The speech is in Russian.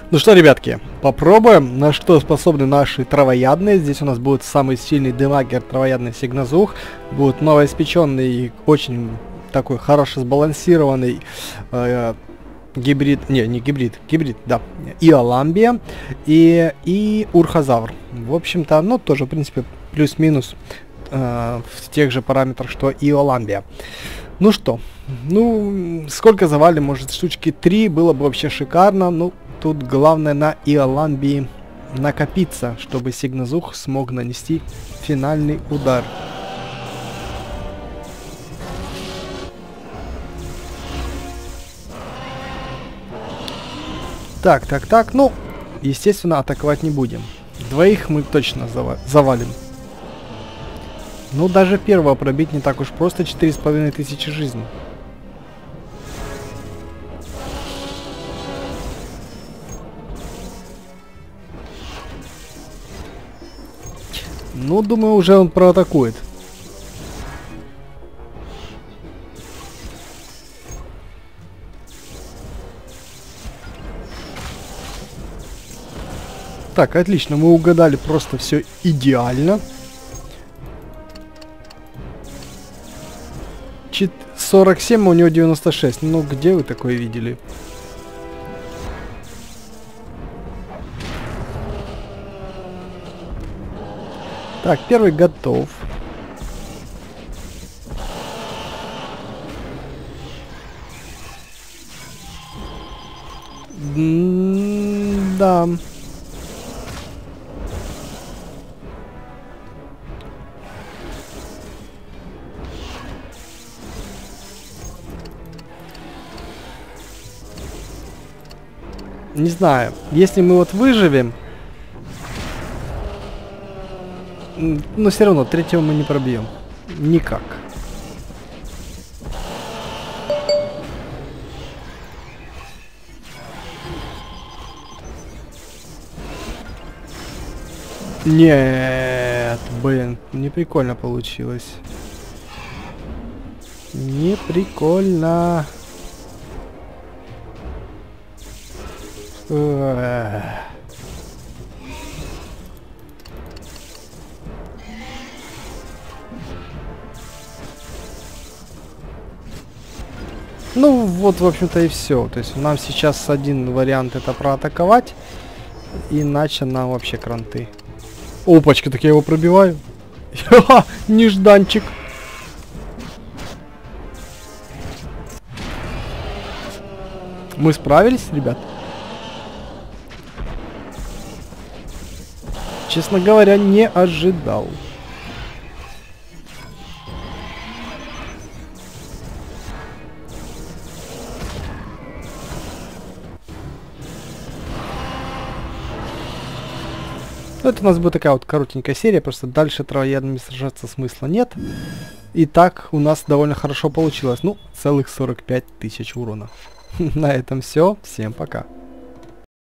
Ну что, ребятки, попробуем, на что способны наши травоядные. Здесь у нас будет самый сильный демагер, травоядный Сигназух. Будет новоиспеченный, очень такой хорошо сбалансированный гибрид, не гибрид, да, Иоламбия и Урхозавр. В общем-то, ну, тоже, в принципе, плюс-минус в тех же параметрах, что и Иоламбия. Ну что, ну, сколько завалим, может, штучки 3, было бы вообще шикарно. Ну, тут главное на Иоламбии накопиться, чтобы Сигназух смог нанести финальный удар. Так, ну, естественно, атаковать не будем. Двоих мы точно завалим. Ну, даже первого пробить не так уж просто, 4500 жизней. Ну, думаю, уже он проатакует. Так, отлично, мы угадали просто все идеально. 47, у него 96. Ну, где вы такое видели? Так, первый готов. Да. Не знаю, если мы вот выживем, но все равно третьего мы не пробьем. Никак. Нет, блин, не прикольно получилось. Не прикольно. Ну, вот, в общем-то, и все. То есть нам сейчас один вариант это проатаковать, иначе нам вообще кранты. Опачка, так я его пробиваю. Ха-ха, нежданчик. Мы справились, ребят? Честно говоря, не ожидал. Ну, это у нас будет такая вот коротенькая серия, просто дальше травоядными сражаться смысла нет. И так у нас довольно хорошо получилось. Ну, целых 45 000 урона. На этом все. Всем пока.